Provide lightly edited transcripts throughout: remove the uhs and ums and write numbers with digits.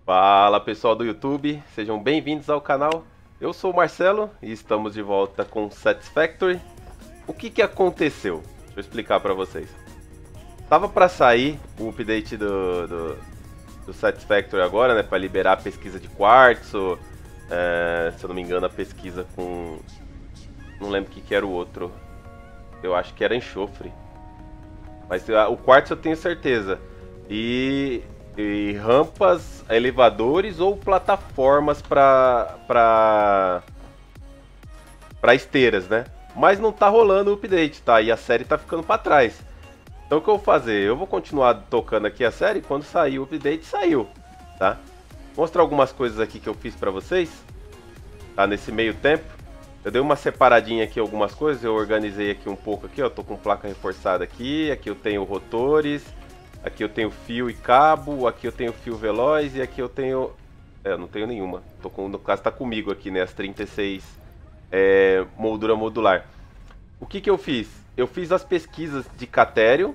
Fala pessoal do YouTube, sejam bem-vindos ao canal. Eu sou o Marcelo e estamos de volta com Satisfactory. O que aconteceu? Deixa eu explicar para vocês. Tava para sair o update do Satisfactory agora, né, para liberar a pesquisa de quartzo. Se eu não me engano, a pesquisa com... não lembro o que era o outro. Eu acho que era enxofre. Mas o quartzo eu tenho certeza. E rampas, elevadores ou plataformas para esteiras, né? Mas não tá rolando o update, tá? E a série tá ficando para trás. Então o que eu vou fazer? Eu vou continuar tocando aqui a série, quando sair o update, saiu, tá? Vou mostrar algumas coisas aqui que eu fiz para vocês, tá? Nesse meio tempo. Eu dei uma separadinha aqui algumas coisas, eu organizei aqui um pouco aqui, ó, tô com placa reforçada aqui eu tenho rotores, aqui eu tenho fio e cabo, aqui eu tenho fio veloz e aqui eu tenho... eu não tenho nenhuma, no caso tá comigo aqui, né, as 36 moldura modular. O que eu fiz? Eu fiz as pesquisas de catério,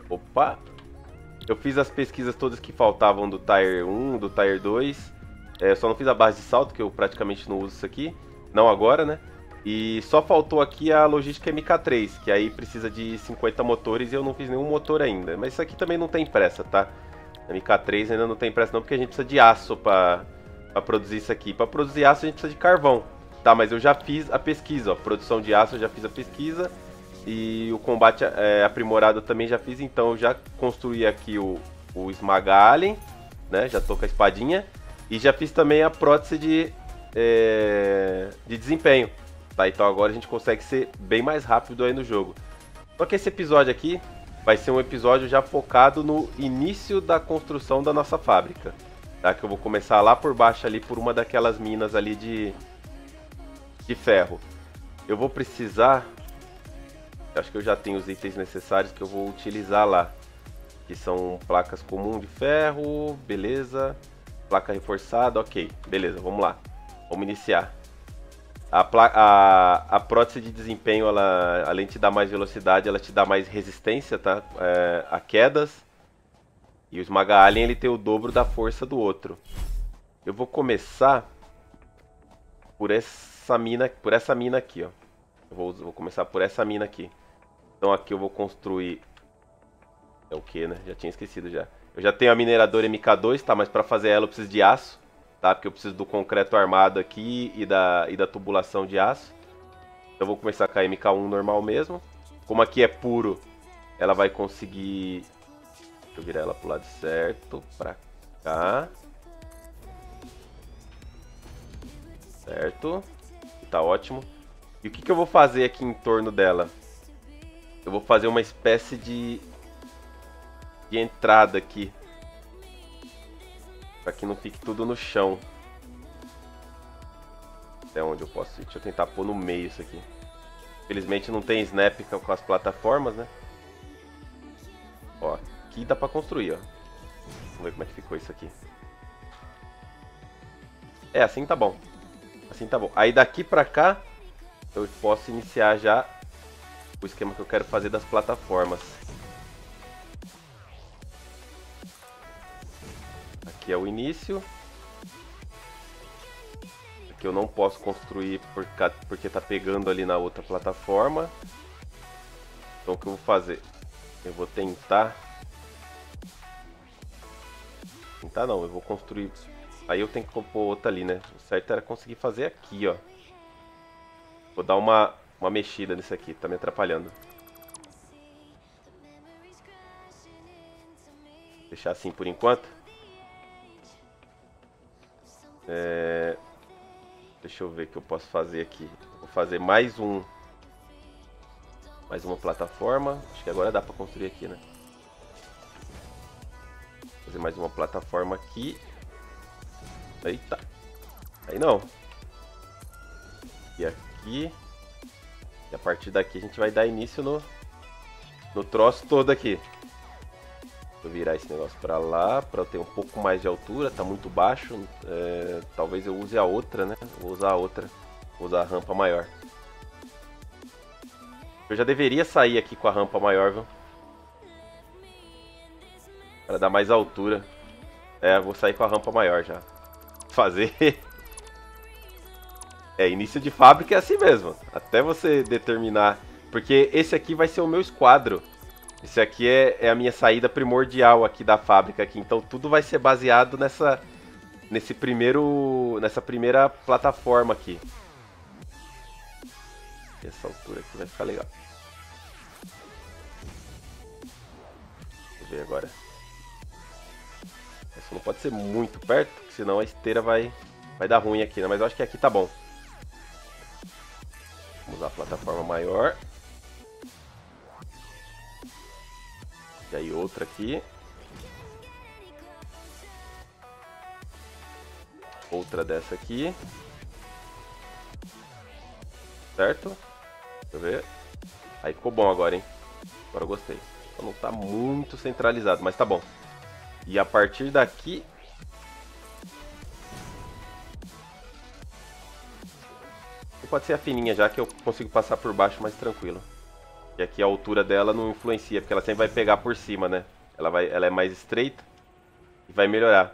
eu fiz as pesquisas todas que faltavam do Tier 1, do Tier 2, só não fiz a base de salto, que eu praticamente não uso isso aqui, não agora, né? E só faltou aqui a logística MK3, que aí precisa de 50 motores e eu não fiz nenhum motor ainda. Mas isso aqui também não tem pressa, tá? A MK3 ainda não tem pressa não, porque a gente precisa de aço para produzir isso aqui. Para produzir aço a gente precisa de carvão, tá? Mas eu já fiz a pesquisa, ó. Produção de aço eu já fiz a pesquisa. E o combate aprimorado eu também já fiz, então eu já construí aqui o Esmaga Alien, né? Já tô com a espadinha. E já fiz também a prótese de desempenho. Tá, então agora a gente consegue ser bem mais rápido aí no jogo. Só que esse episódio aqui vai ser um episódio já focado no início da construção da nossa fábrica. Tá? Que eu vou começar lá por baixo ali por uma daquelas minas ali de ferro. Eu vou precisar... acho que eu já tenho os itens necessários que eu vou utilizar lá. Que são placas comuns de ferro, beleza. Placa reforçada, ok. Beleza, vamos lá. Vamos iniciar. A prótese de desempenho, ela, além de te dar mais velocidade, ela te dá mais resistência, tá? A quedas. E o Esmaga Alien, ele tem o dobro da força do outro. Eu vou começar por essa mina aqui, ó. Eu vou começar por essa mina aqui. Então aqui eu vou construir... é o que, né? Já tinha esquecido já. Eu já tenho a mineradora MK2, tá? Mas para fazer ela eu preciso de aço. Tá? Porque eu preciso do concreto armado aqui e da tubulação de aço. Então eu vou começar com a MK1 normal mesmo. Como aqui é puro, ela vai conseguir... deixa eu virar ela pro lado certo, pra cá. Certo. Tá ótimo. E o que eu vou fazer aqui em torno dela? Eu vou fazer uma espécie de entrada aqui. Pra que não fique tudo no chão. Até onde eu posso ir? Deixa eu tentar pôr no meio isso aqui. Infelizmente não tem snap com as plataformas, né? Ó, aqui dá pra construir, ó. Vamos ver como é que ficou isso aqui. Assim tá bom. Assim tá bom. Aí daqui pra cá, eu posso iniciar já o esquema que eu quero fazer das plataformas. Aqui é o início. Aqui eu não posso construir porque tá pegando ali na outra plataforma. Então o que eu vou fazer? Eu vou tentar... tentar não, eu vou construir... aí eu tenho que pôr outra ali, né? O certo era conseguir fazer aqui, ó. Vou dar uma mexida nisso aqui, tá me atrapalhando. Deixar assim por enquanto. Deixa eu ver o que eu posso fazer aqui. Vou fazer mais uma plataforma. Acho que agora dá pra construir aqui, né? Fazer mais uma plataforma aqui. Eita. Aí não. E aqui. E a partir daqui a gente vai dar início no troço todo aqui. Vou virar esse negócio pra lá, pra eu ter um pouco mais de altura, tá muito baixo. Talvez eu use a outra, né? Vou usar a outra. Vou usar a rampa maior. Eu já deveria sair aqui com a rampa maior, viu? Pra dar mais altura. É, vou sair com a rampa maior já. Fazer... início de fábrica é assim mesmo. Até você determinar... Porque esse aqui vai ser o meu esquadro. Esse aqui é a minha saída primordial aqui da fábrica aqui. Então tudo vai ser baseado nessa primeira plataforma aqui. Essa altura aqui vai ficar legal. Deixa eu ver agora. Isso não pode ser muito perto, senão a esteira vai dar ruim aqui, né? Mas eu acho que aqui tá bom. Vamos usar a plataforma maior. E aí outra aqui. Outra dessa aqui. Certo? Deixa eu ver. Aí ficou bom agora, hein? Agora eu gostei. Só não tá muito centralizado, mas tá bom. E a partir daqui... Pode ser a fininha já, que eu consigo passar por baixo mais tranquilo. E aqui a altura dela não influencia, porque ela sempre vai pegar por cima, né? Ela é mais estreita e vai melhorar.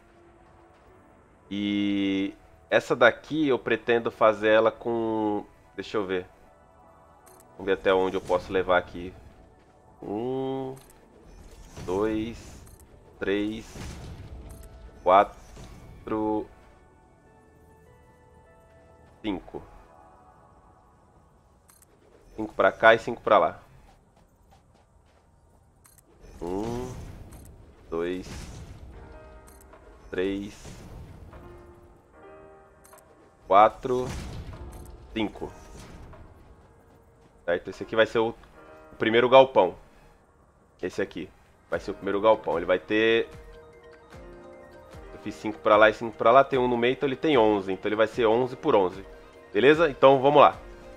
E essa daqui eu pretendo fazer ela com... Deixa eu ver. Vamos ver até onde eu posso levar aqui. 1, 2, 3, 4, 5. 5 pra cá e 5 pra lá. 1, 2, 3, 4, 5. Certo? Esse aqui vai ser o primeiro galpão. Esse aqui vai ser o primeiro galpão. Ele vai ter... Eu fiz 5 pra lá e 5 pra lá. Tem um no meio, então ele tem 11. Então ele vai ser 11 por 11. Beleza? Então vamos lá.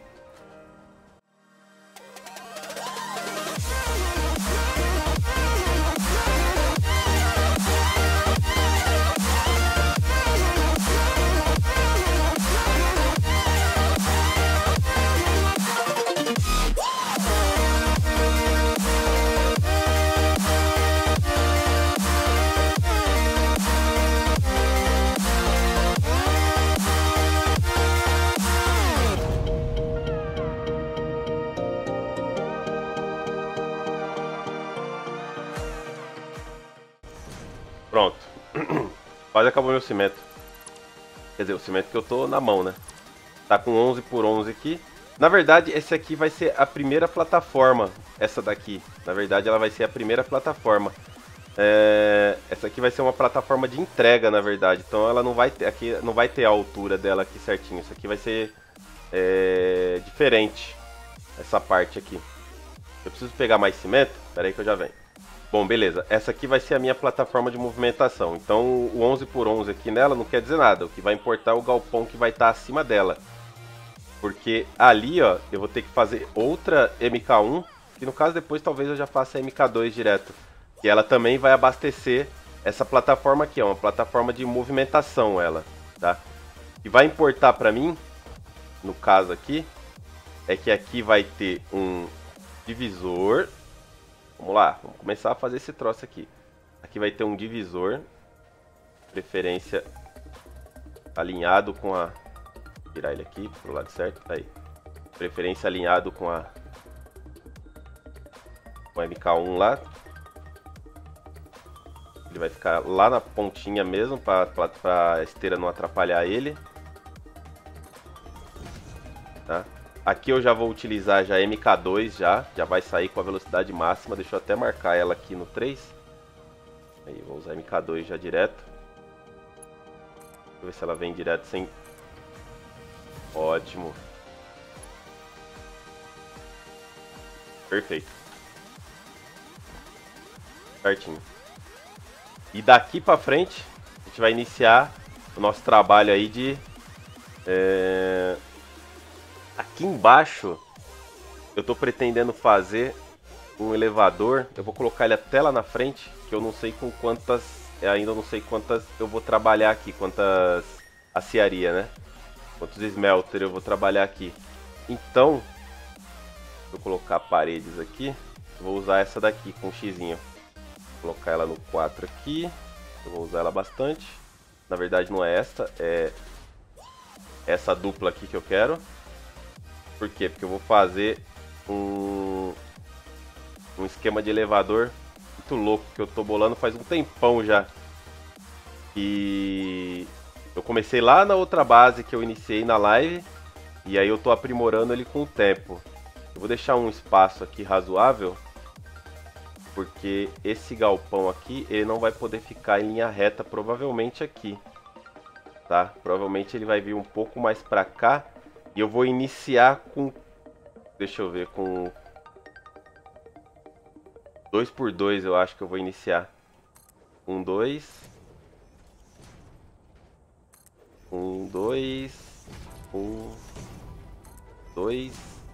Pronto. Quase acabou meu cimento. Quer dizer, o cimento que eu tô na mão, né? Tá com 11 por 11 aqui. Na verdade, esse aqui vai ser a primeira plataforma. Essa daqui. Na verdade, ela vai ser a primeira plataforma. Essa aqui vai ser uma plataforma de entrega, na verdade. Então ela não vai ter, aqui, não vai ter a altura dela aqui certinho. Isso aqui vai ser diferente. Essa parte aqui. Eu preciso pegar mais cimento? Espera aí que eu já venho. Bom, beleza. Essa aqui vai ser a minha plataforma de movimentação. Então o 11 por 11 aqui nela não quer dizer nada. O que vai importar é o galpão que vai estar acima dela. Porque ali, ó, eu vou ter que fazer outra MK1. Que no caso depois talvez eu já faça a MK2 direto. Que ela também vai abastecer essa plataforma aqui. É uma plataforma de movimentação ela, tá? E vai importar pra mim, no caso aqui, é que aqui vai ter um divisor. Vamos lá, vamos começar a fazer esse troço aqui. Aqui vai ter um divisor. Preferência alinhado com a... Vou tirar ele aqui pro lado certo. Aí. Preferência alinhado com a MK1 lá. Ele vai ficar lá na pontinha mesmo, para a esteira não atrapalhar ele. Tá? Aqui eu já vou utilizar já MK2 já vai sair com a velocidade máxima. Deixa eu até marcar ela aqui no 3. Aí vou usar MK2 já direto. Deixa eu ver se ela vem direto sem... Ótimo. Perfeito. Certinho. E daqui pra frente a gente vai iniciar o nosso trabalho aí de... Aqui embaixo eu tô pretendendo fazer um elevador. Eu vou colocar ele até lá na frente, que eu não sei com quantas, ainda não sei quantas eu vou trabalhar aqui, quantas aciaria, né? Quantos smelter eu vou trabalhar aqui. Então, vou colocar paredes aqui. Vou usar essa daqui com um xizinho. Vou colocar ela no 4 aqui. Eu vou usar ela bastante. Na verdade não é essa, é essa dupla aqui que eu quero. Por quê? Porque eu vou fazer um esquema de elevador muito louco que eu tô bolando faz um tempão já. E eu comecei lá na outra base que eu iniciei na live. E aí eu tô aprimorando ele com o tempo. Eu vou deixar um espaço aqui razoável, porque esse galpão aqui, ele não vai poder ficar em linha reta, provavelmente aqui. Tá? Provavelmente ele vai vir um pouco mais pra cá. E eu vou iniciar com... Deixa eu ver, com... 2x2 eu acho que eu vou iniciar. 1, 2. 1, 2. 1, 2.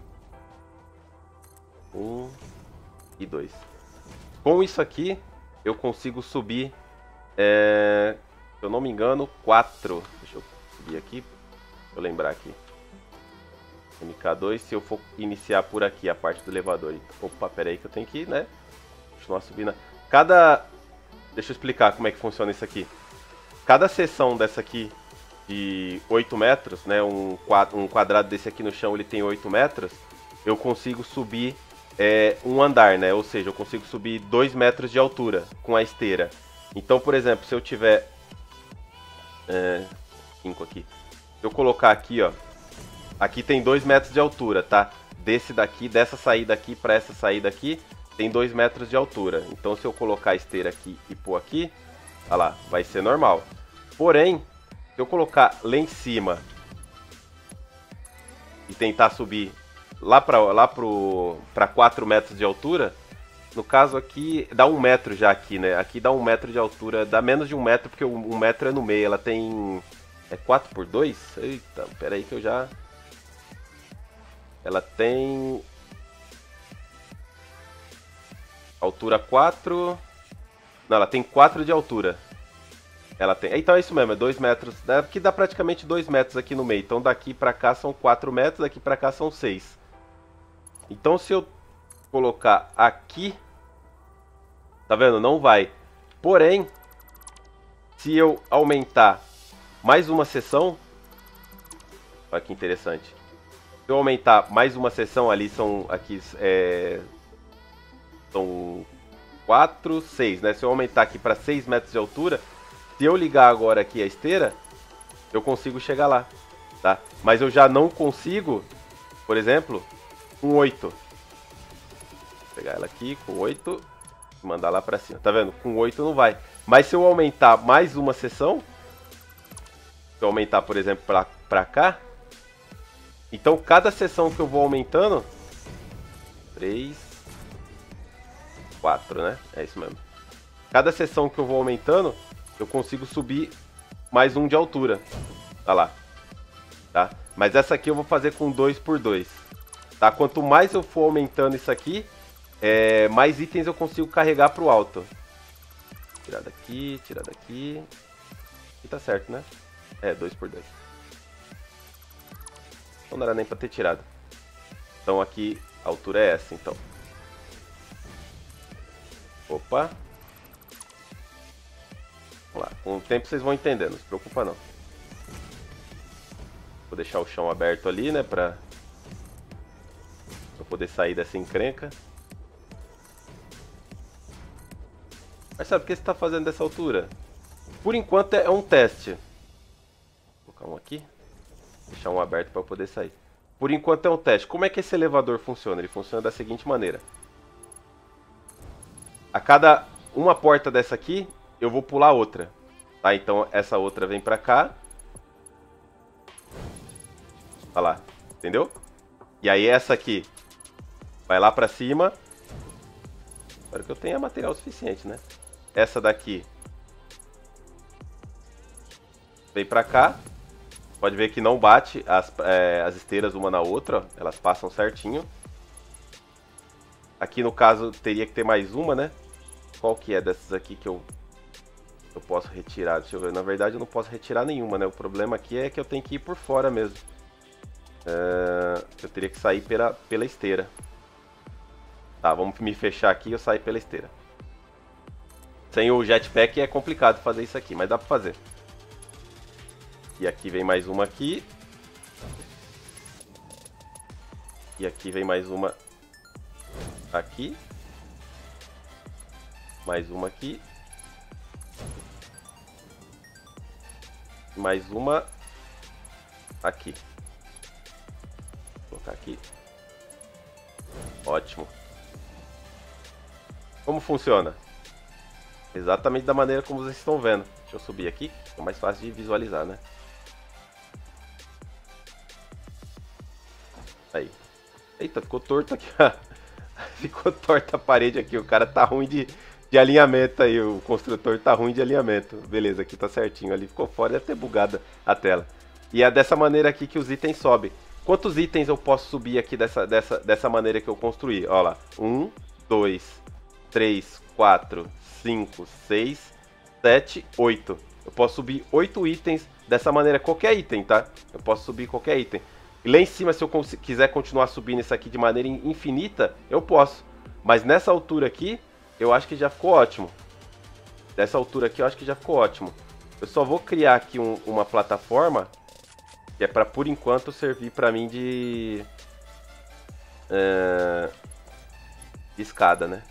1 e 2. Com isso aqui, eu consigo subir, se eu não me engano, 4. Deixa eu subir aqui, deixa eu lembrar aqui. MK2, se eu for iniciar por aqui, a parte do elevador. Opa, pera aí que eu tenho que, né, continuar subindo. Deixa eu explicar como é que funciona isso aqui. Cada seção dessa aqui de 8 metros, né, um quadrado desse aqui no chão, ele tem 8 metros, eu consigo subir um andar, né? Ou seja, eu consigo subir 2 metros de altura com a esteira. Então, por exemplo, se eu tiver 5 aqui, se eu colocar aqui, ó, aqui tem 2 metros de altura, tá? Dessa saída aqui para essa saída aqui, tem 2 metros de altura. Então, se eu colocar a esteira aqui e pôr aqui, olha lá, vai ser normal. Porém, se eu colocar lá em cima e tentar subir lá para 4 metros de altura, no caso aqui dá 1 metro já aqui, né? Aqui dá 1 metro de altura, dá menos de 1 metro, porque 1 metro é no meio, ela tem... É 4x2? Eita, pera aí que eu já... Ela tem... Altura 4... Não, ela tem 4 de altura. Ela tem... Então é isso mesmo, é 2 metros. Aqui dá praticamente 2 metros aqui no meio. Então daqui pra cá são 4 metros, daqui pra cá são 6. Então se eu colocar aqui... Tá vendo? Não vai. Porém, se eu aumentar mais uma seção... Olha que interessante. Se eu aumentar mais uma seção ali, são... Aqui são 4, 6, né? Se eu aumentar aqui para 6 metros de altura, se eu ligar agora aqui a esteira, eu consigo chegar lá, tá? Mas eu já não consigo, por exemplo, com 8. Vou pegar ela aqui com 8 e mandar lá para cima. Tá vendo? Com 8 não vai. Mas se eu aumentar mais uma seção, se eu aumentar, por exemplo, para cá, então cada seção que eu vou aumentando, 3, 4, né? É isso mesmo. Cada seção que eu vou aumentando, eu consigo subir mais 1 de altura. Tá lá. Tá? Mas essa aqui eu vou fazer com 2x2. Tá? Quanto mais eu for aumentando isso aqui, mais itens eu consigo carregar pro alto. Tirar daqui, tirar daqui. E tá certo, né? 2x2. Então não era nem pra ter tirado. Então aqui a altura é essa, então. Opa. Vamos lá. Com o tempo vocês vão entendendo, não se preocupa não. Vou deixar o chão aberto ali, né, pra poder sair dessa encrenca. Mas sabe o que você está fazendo dessa altura? Por enquanto é um teste. Vou colocar um aqui. Deixar um aberto para poder sair. Por enquanto é um teste. Como é que esse elevador funciona? Ele funciona da seguinte maneira. A cada uma porta dessa aqui, eu vou pular outra. Tá? Então essa outra vem pra cá. Olha lá. Entendeu? E aí essa aqui vai lá pra cima. Espero que eu tenha material suficiente, né? Essa daqui vem pra cá. Pode ver que não bate as esteiras uma na outra, ó. Elas passam certinho. Aqui no caso teria que ter mais uma, né? Qual que é dessas aqui que eu posso retirar? Deixa eu ver. Na verdade eu não posso retirar nenhuma, né? O problema aqui é que eu tenho que ir por fora mesmo. Eu teria que sair pela esteira. Tá, vamos me fechar aqui e eu sair pela esteira. Sem o jetpack é complicado fazer isso aqui, mas dá pra fazer. E aqui vem mais uma aqui. E aqui vem mais uma aqui. Mais uma aqui. Mais uma aqui. Vou colocar aqui. Ótimo. Como funciona? Exatamente da maneira como vocês estão vendo. Deixa eu subir aqui, é mais fácil de visualizar, né? Aí. Eita, ficou torto aqui. Ficou torta a parede aqui. O cara tá ruim de alinhamento aí. O construtor tá ruim de alinhamento. Beleza, aqui tá certinho. Ali ficou fora, deve ter bugado a tela. E é dessa maneira aqui que os itens sobem. Quantos itens eu posso subir aqui dessa maneira que eu construí? Olha lá. 1, 2, 3, 4, 5, 6, 7, 8. Eu posso subir 8 itens dessa maneira. Qualquer item, tá? Eu posso subir qualquer item. E lá em cima, se eu quiser continuar subindo isso aqui de maneira infinita, eu posso. Mas nessa altura aqui, eu acho que já ficou ótimo. Dessa altura aqui, eu acho que já ficou ótimo. Eu só vou criar aqui uma plataforma que é para, por enquanto, servir para mim de escada, né?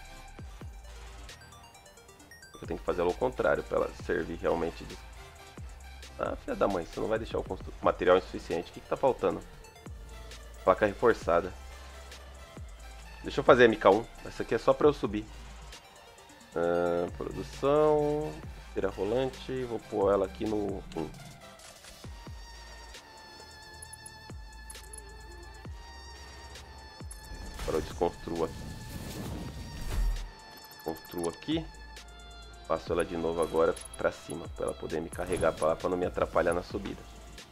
Eu tenho que fazer ela ao contrário para ela servir realmente de... Ah, filha da mãe, você não vai deixar o material insuficiente. O que tá faltando? Placa reforçada. Deixa eu fazer MK1. Essa aqui é só para eu subir. Produção. Tira rolante. Vou pôr ela aqui no 1. Agora eu desconstruo aqui. Construo aqui. Passo ela de novo agora para cima. Para ela poder me carregar para lá. Para não me atrapalhar na subida.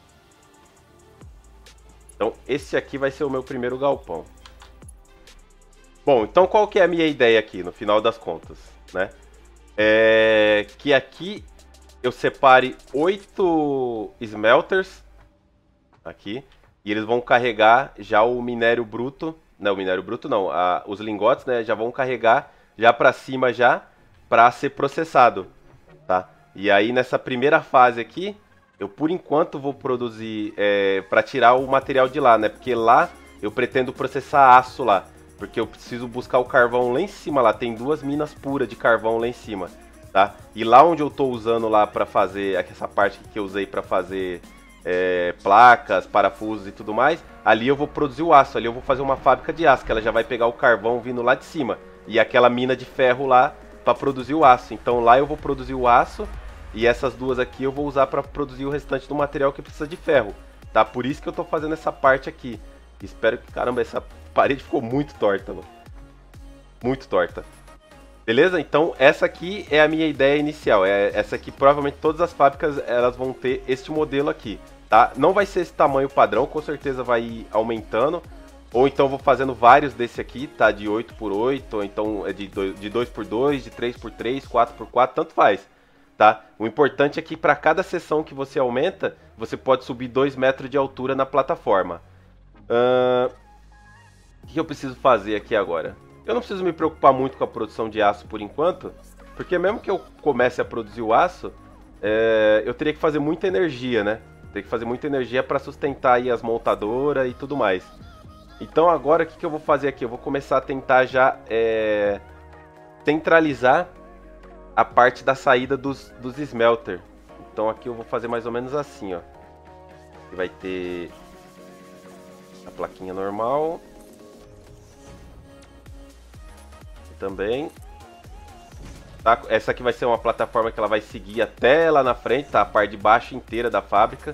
Então, esse aqui vai ser o meu primeiro galpão. Bom, então qual que é a minha ideia aqui, no final das contas, né? É que aqui eu separe 8 smelters, aqui, e eles vão carregar já o minério bruto, não, o minério bruto não, os lingotes, né, já vão carregar já para cima já, para ser processado, tá? E aí nessa primeira fase aqui, eu, por enquanto, vou produzir para tirar o material de lá, né? Porque lá eu pretendo processar aço lá. Porque eu preciso buscar o carvão lá em cima, lá. Tem 2 minas puras de carvão lá em cima, tá? E lá onde eu tô usando lá para fazer, essa parte que eu usei para fazer placas, parafusos e tudo mais, ali eu vou produzir o aço. Ali eu vou fazer uma fábrica de aço, que ela já vai pegar o carvão vindo lá de cima. E aquela mina de ferro lá para produzir o aço. Então lá eu vou produzir o aço. E essas duas aqui eu vou usar para produzir o restante do material que precisa de ferro, tá? Por isso que eu tô fazendo essa parte aqui. Espero que... Caramba, essa parede ficou muito torta, mano. Muito torta. Beleza? Então essa aqui é a minha ideia inicial. Essa aqui, provavelmente todas as fábricas elas vão ter este modelo aqui, tá? Não vai ser esse tamanho padrão, com certeza vai ir aumentando. Ou então eu vou fazendo vários desse aqui, tá? De 8x8, ou então é de 2x2, de 3x3, 4x4, tanto faz. Tá? O importante é que para cada seção que você aumenta, você pode subir 2 metros de altura na plataforma. O que eu preciso fazer aqui agora? Eu não preciso me preocupar muito com a produção de aço por enquanto, porque mesmo que eu comece a produzir o aço, eu teria que fazer muita energia, né? Teria que fazer muita energia para sustentar aí as montadoras e tudo mais. Então agora o que eu vou fazer aqui? Eu vou começar a tentar já centralizar a parte da saída dos smelter. Então aqui eu vou fazer mais ou menos assim, ó. Vai ter a plaquinha normal. Também. Tá? Essa aqui vai ser uma plataforma que ela vai seguir até lá na frente, tá? A parte de baixo inteira da fábrica.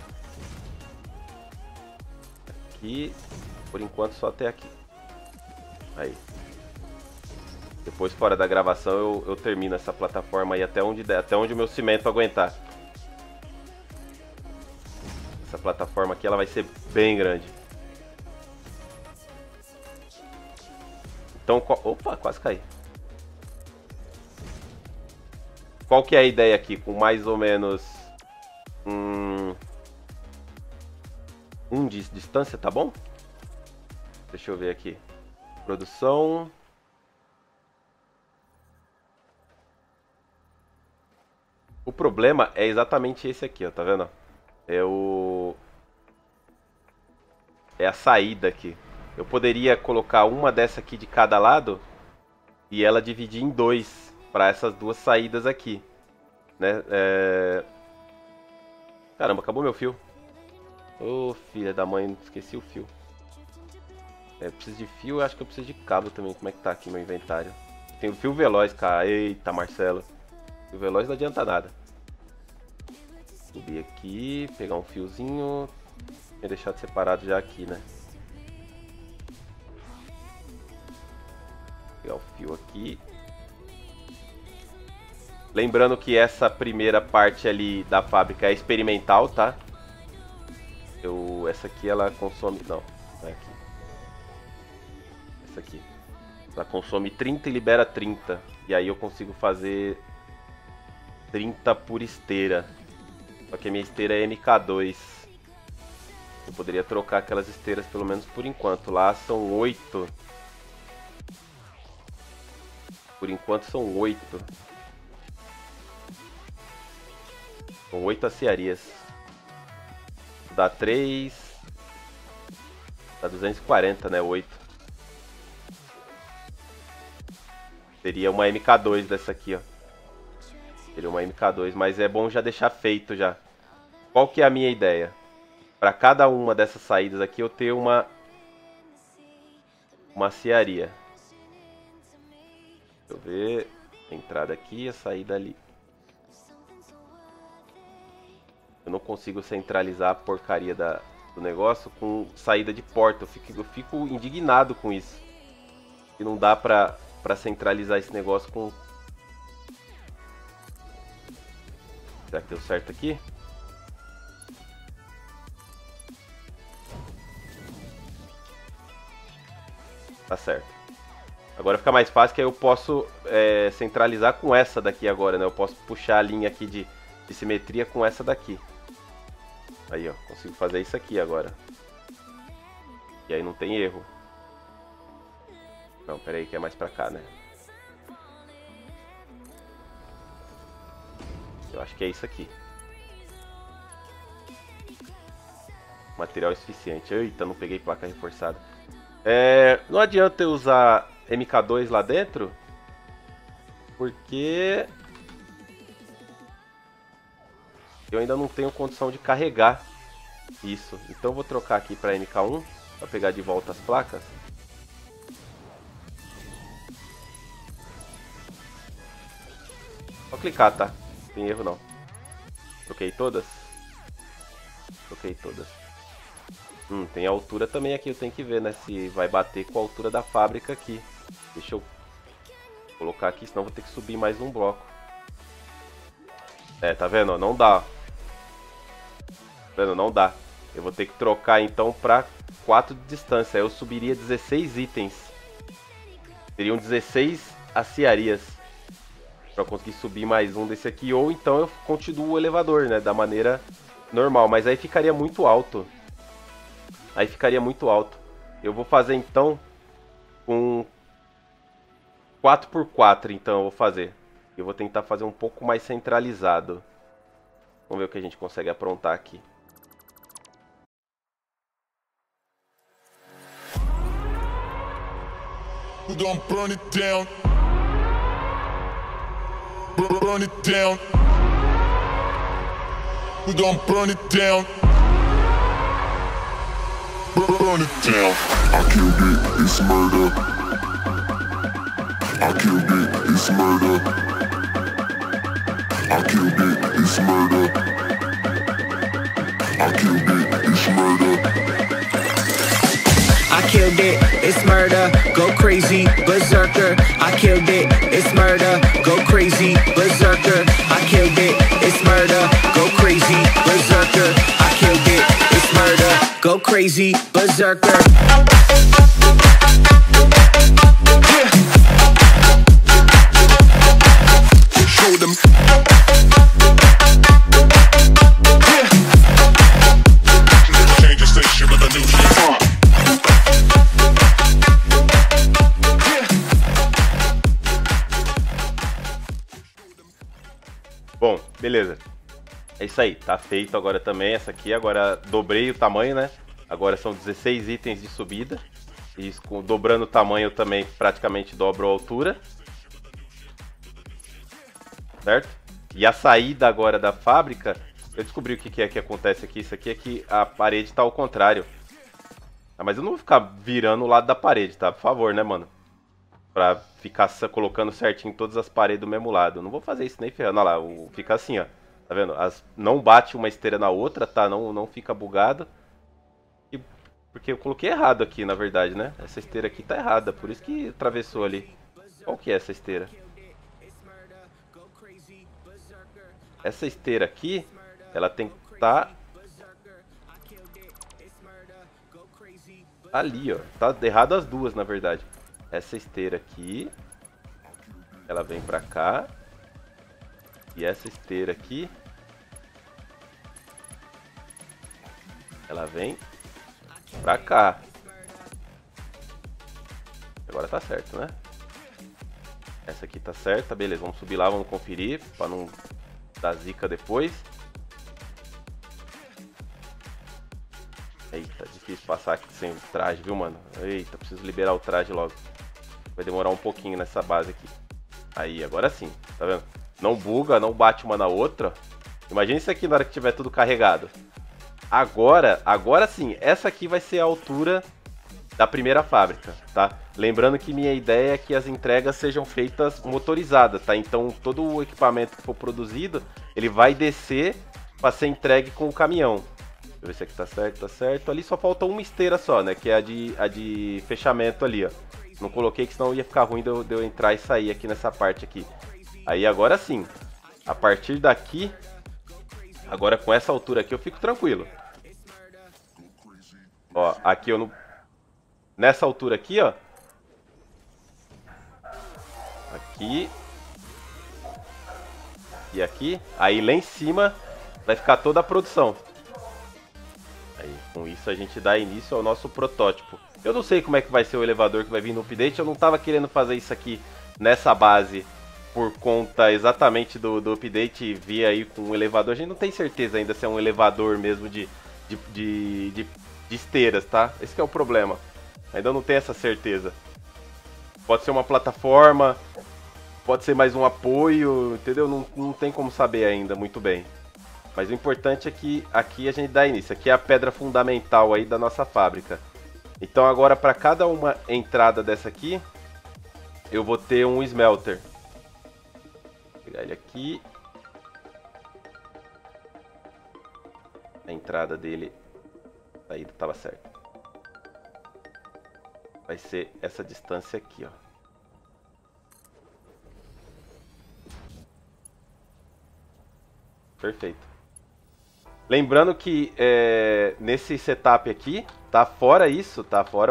Aqui, por enquanto só até aqui. Aí. Depois, fora da gravação, eu termino essa plataforma aí até onde der, até onde o meu cimento aguentar. Essa plataforma aqui ela vai ser bem grande. Então, opa, quase caí. Qual que é a ideia aqui? Com mais ou menos de distância, tá bom? Deixa eu ver aqui. Produção. problema é exatamente esse aqui, ó, tá vendo? É a saída aqui. Eu poderia colocar uma dessa aqui de cada lado e ela dividir em dois para essas duas saídas aqui, né? Caramba, acabou meu fio. Ô, filha da mãe, esqueci o fio. Eu preciso de fio, acho que eu preciso de cabo também. Como é que tá aqui meu inventário? Tem o fio veloz, cara. Eita, Marcelo. Fio veloz não adianta nada. Subir aqui, pegar um fiozinho. Tinha deixado separado já aqui, né? Pegar o fio aqui. Lembrando que essa primeira parte ali da fábrica é experimental, tá? Essa aqui ela consome... Não, não é aqui. Essa aqui. Ela consome 30 e libera 30. E aí eu consigo fazer 30 por esteira. Só que a minha esteira é MK2. Eu poderia trocar aquelas esteiras pelo menos por enquanto. Lá são 8. Por enquanto são 8. São 8 aciarias. Dá 3. Dá 240, né? 8. Seria uma MK2 dessa aqui, ó. Seria uma MK2, mas é bom já deixar feito já. Qual que é a minha ideia? Para cada uma dessas saídas aqui eu ter uma aciaria. Deixa eu ver. A entrada aqui e a saída ali. Eu não consigo centralizar a porcaria do negócio com saída de porta. Eu fico indignado com isso. E não dá pra centralizar esse negócio com... Será que deu certo aqui? Tá certo. Agora fica mais fácil que aí eu posso centralizar com essa daqui agora, né? Eu posso puxar a linha aqui de simetria com essa daqui. Aí, ó, consigo fazer isso aqui agora. E aí não tem erro. Não, pera aí que é mais pra cá, né? Eu acho que é isso aqui. Material suficiente. Eita, não peguei placa reforçada. Não adianta eu usar MK2 lá dentro, porque eu ainda não tenho condição de carregar isso. Então eu vou trocar aqui para MK1 para pegar de volta as placas. Só clicar, tá? Não tem erro não. Troquei todas? Troquei todas. Tem a altura também aqui, eu tenho que ver, né? Se vai bater com a altura da fábrica aqui. Deixa eu colocar aqui, senão vou ter que subir mais um bloco. Tá vendo? Não dá. Tá vendo? Não dá. Eu vou ter que trocar então para 4 de distância. Aí eu subiria 16 itens. Seriam 16 aciarias para conseguir subir mais um desse aqui. Ou então eu continuo o elevador, né? Da maneira normal. Mas aí ficaria muito alto. Aí ficaria muito alto. Eu vou fazer então com 4x4, então eu vou fazer. Eu vou tentar fazer um pouco mais centralizado. Vamos ver o que a gente consegue aprontar aqui. We're gonna burn it down. Burn it down. We're gonna burn it down. Burn it down. I killed it, it's murder. I killed it, it's murder. I killed it, it's murder. I killed it, it's murder. I killed it, it's murder, go crazy, berserker. I killed it, it's murder, go crazy, berserker. I killed it, it's murder, go crazy, berserker. I killed it, it's murder, go crazy, berserker. Yeah. Show them. Yeah. Change the station with a new shit. Bom, beleza. É isso aí, tá feito agora também essa aqui. Agora dobrei o tamanho, né? Agora são 16 itens de subida. E dobrando o tamanho eu também praticamente dobro a altura. Certo? E a saída agora da fábrica, eu descobri o que é que acontece aqui. Isso aqui é que a parede tá ao contrário. Ah, mas eu não vou ficar virando o lado da parede, tá? Por favor, né, mano? Pra ficar colocando certinho todas as paredes do mesmo lado. Eu não vou fazer isso nem ferrando. Olha lá, fica assim, ó. Tá vendo? Não bate uma esteira na outra, tá? Não fica bugado. Porque eu coloquei errado aqui, na verdade, né? Essa esteira aqui tá errada, por isso que atravessou ali. Qual que é essa esteira? Essa esteira aqui, ela tem que estar ali, ó. Tá errado as duas, na verdade. Essa esteira aqui, ela vem pra cá. E essa esteira aqui, ela vem pra cá. Agora tá certo, né? Essa aqui tá certa, beleza. Vamos subir lá, vamos conferir pra não dar zica depois. Eita, difícil passar aqui sem o traje, viu, mano? Eita, preciso liberar o traje logo. Vai demorar um pouquinho nessa base aqui. Aí, agora sim, tá vendo? Não buga, não bate uma na outra. Imagina isso aqui na hora que tiver tudo carregado. Agora sim, essa aqui vai ser a altura da primeira fábrica, tá? Lembrando que minha ideia é que as entregas sejam feitas motorizadas, tá? Então todo o equipamento que for produzido, ele vai descer para ser entregue com o caminhão. Deixa eu ver se aqui tá certo, tá certo. Ali só falta uma esteira só, né? Que é a de fechamento ali, ó. Não coloquei que senão ia ficar ruim de eu entrar e sair aqui nessa parte aqui. Aí agora sim, a partir daqui, agora com essa altura aqui eu fico tranquilo. Ó, aqui eu não... Nessa altura aqui, ó. Aqui. E aqui. Aí lá em cima vai ficar toda a produção. Aí, com isso a gente dá início ao nosso protótipo. Eu não sei como é que vai ser o elevador que vai vir no update. Eu não estava querendo fazer isso aqui nessa base por conta exatamente do update vir aí com um elevador. A gente não tem certeza ainda se é um elevador mesmo de esteiras, tá? Esse que é o problema. Ainda não tem essa certeza. Pode ser uma plataforma, pode ser mais um apoio, entendeu? Não tem como saber ainda muito bem. Mas o importante é que aqui a gente dá início. Aqui é a pedra fundamental aí da nossa fábrica. Então agora para cada uma entrada dessa aqui, eu vou ter um smelter. Vou pegar ele aqui. A entrada dele, a saída estava certa. Vai ser essa distância aqui, ó. Perfeito. Lembrando que nesse setup aqui, tá fora isso, tá fora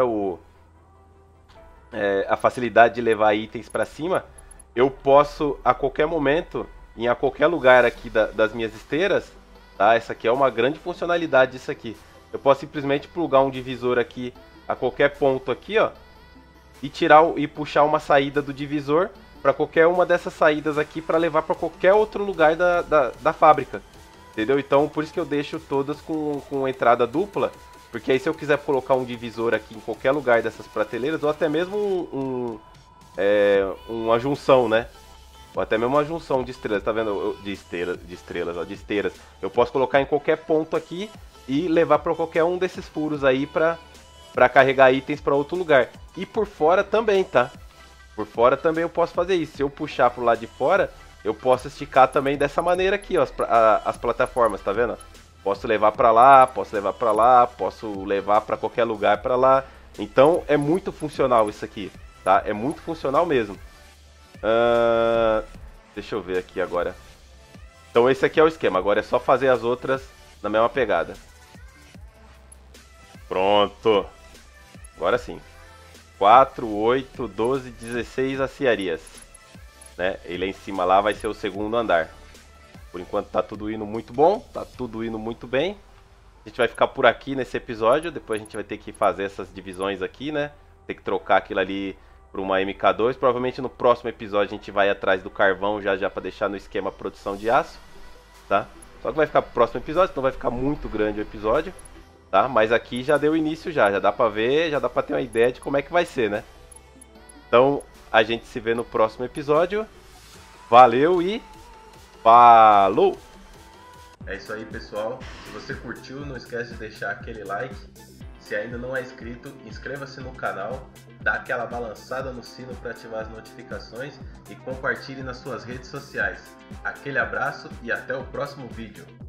a facilidade de levar itens para cima. Eu posso a qualquer momento, em a qualquer lugar aqui das minhas esteiras, tá? Essa aqui é uma grande funcionalidade disso aqui. Eu posso simplesmente plugar um divisor aqui a qualquer ponto aqui, ó, e puxar uma saída do divisor para qualquer uma dessas saídas aqui para levar para qualquer outro lugar da fábrica, entendeu? Então por isso que eu deixo todas com entrada dupla, porque aí se eu quiser colocar um divisor aqui em qualquer lugar dessas prateleiras, ou até mesmo uma junção, né? Ou até mesmo uma junção de estrelas, tá vendo? De esteiras. Eu posso colocar em qualquer ponto aqui e levar para qualquer um desses furos aí para carregar itens para outro lugar. E por fora também, tá? Por fora também eu posso fazer isso. Se eu puxar pro lado de fora, eu posso esticar também dessa maneira aqui, ó, as plataformas, tá vendo? Posso levar para lá, posso levar para lá, posso levar para qualquer lugar para lá. Então é muito funcional isso aqui, tá? É muito funcional mesmo. Deixa eu ver aqui agora. Então esse aqui é o esquema. Agora é só fazer as outras na mesma pegada. Pronto. Agora sim. 4, 8, 12, 16 aciarias, né? Ele em cima lá vai ser o segundo andar. Por enquanto tá tudo indo muito bom, tá tudo indo muito bem. A gente vai ficar por aqui nesse episódio, depois a gente vai ter que fazer essas divisões aqui, né? Ter que trocar aquilo ali por uma MK2. Provavelmente no próximo episódio a gente vai atrás do carvão já para deixar no esquema produção de aço. tá? Só que vai ficar pro próximo episódio, senão vai ficar muito grande o episódio, tá? Mas aqui já deu início já dá pra ver, já dá pra ter uma ideia de como é que vai ser, né? Então, a gente se vê no próximo episódio. Valeu e falou! É isso aí, pessoal. Se você curtiu, não esquece de deixar aquele like. Se ainda não é inscrito, inscreva-se no canal, dá aquela balançada no sino para ativar as notificações e compartilhe nas suas redes sociais. Aquele abraço e até o próximo vídeo.